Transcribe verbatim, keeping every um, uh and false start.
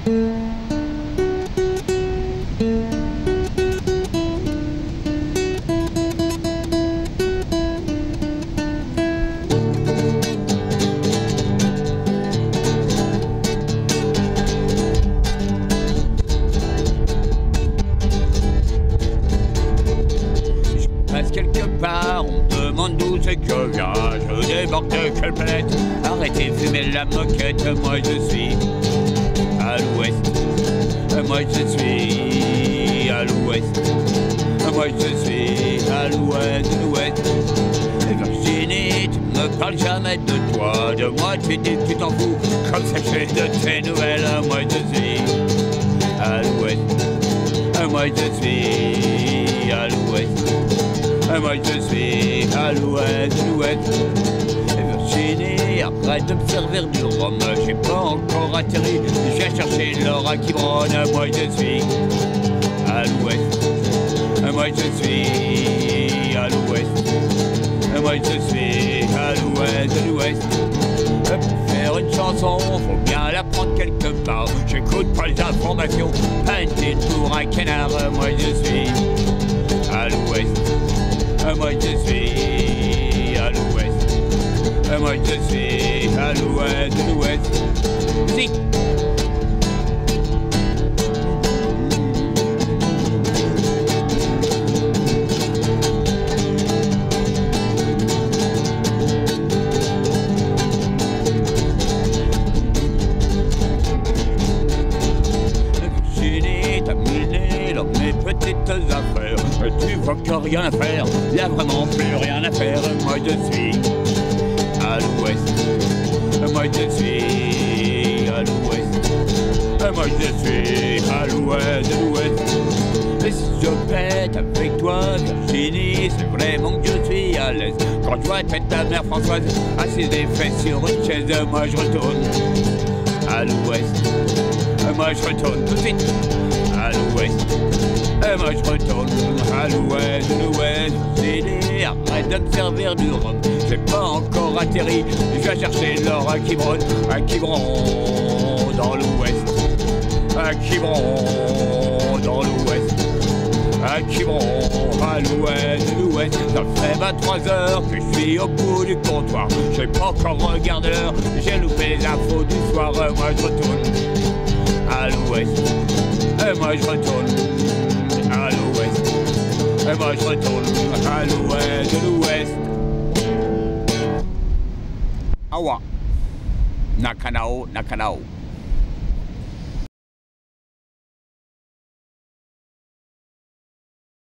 Que viens, je débarque de quelle planète? Arrêtez, fumez la moquette. Moi je suis à l'ouest. Moi je suis à l'ouest. Moi je suis à l'ouest, l'ouest. Virginie, tu me parles jamais de toi. De moi tu dis que tu t'en fous. Comme sachet de tes nouvelles. Moi je suis à l'ouest. Moi je suis à l'ouest. Moi je suis à l'ouest, l'ouest. Virginie, arrête de me servir du rhum. J'ai pas encore atterri, j'ai cherché l'or à Quiberon. Moi je suis à l'ouest. Moi je suis à l'ouest. Moi je suis à l'ouest, l'ouest. Pour faire une chanson, faut bien la prendre quelque part. J'écoute pas les informations, pas une petite pour un canard. Moi je suis à l'ouest. Moi je suis à l'ouest. Moi je suis à l'ouest, l'ouest. Si. Virginie, t'as miné dans mes petites affaires. Tu vois qu'il n'y a rien à faire, il n'y a vraiment plus rien à faire. Moi je suis à l'ouest. Moi je suis à l'ouest. Moi je suis à l'ouest, l'ouest. Et si je pète avec toi, Virginie, c'est vraiment que je suis à l'aise. Quand je vois ta mère Françoise assise des fesses sur une chaise, moi je retourne à l'ouest. Moi je retourne tout de suite à l'ouest. Et moi je retourne à l'ouest, l'ouest. J'ai dit, arrête de me servir du rhum. J'ai pas encore atterri, je vais chercher l'or à Quiberon. À Quiberon, dans l'ouest. À Quiberon, dans l'ouest. À Quiberon, à l'ouest, l'ouest. Ça fait vingt-trois heures que je suis au bout du comptoir. J'ai pas encore regardé l'heure, j'ai loupé les infos du soir. Moi je retourne à l'ouest. Et moi je retourne à l'ouest. Et moi je retourne à l'ouest, l'ouest. Awa. Nakanao, Nakanao.